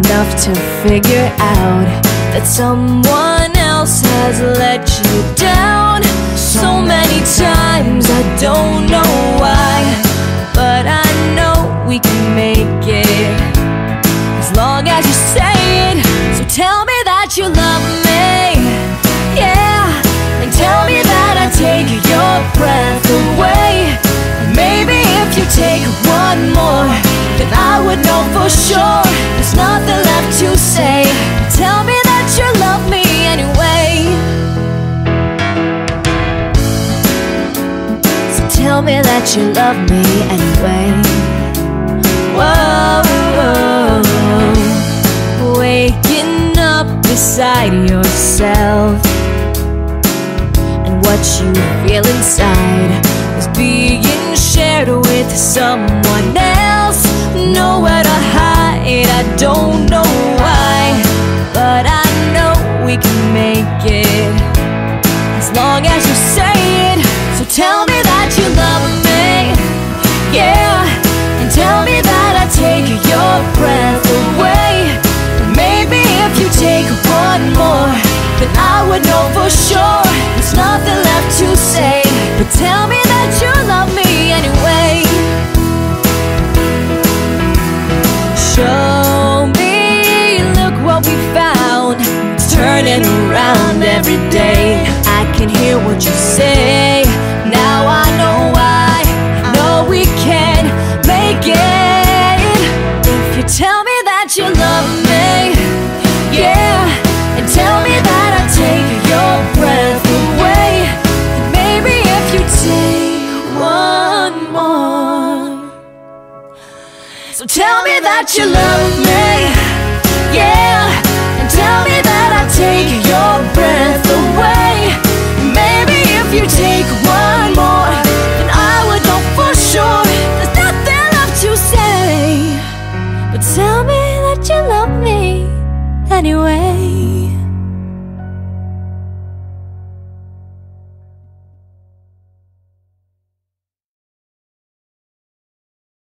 enough to figure out that someone else has let you down so many times. I don't know why, but I know we can make it as long as you say it. So tell me that you love me, yeah, and tell me that I take your breath away. And maybe if you take one more, then I would know for sure there's nothing left to say. Tell me that you love me anyway. So tell me that you love me anyway. Whoa, whoa. Waking up beside yourself, and what you feel inside is being shared with someone else. Nowhere to hide, I don't know why, but I know we can make it as long as you say it. So tell me that you love me, yeah, and tell me that I take your breath away. And maybe if you take one more, then I would know for sure there's nothing left to say. But tell me that you love me anyway. Show me, look what we found. It's turning around every day. I can hear what you say. Now I know why. I know we can make it. If you tell me that you love me, yeah, and tell me that I take your breath away. And maybe if you take one more, so tell me that you love me, yeah, and tell me that I take your breath away. Maybe if you take one more, then I would know for sure there's nothing left to say. But tell me that you love me anyway.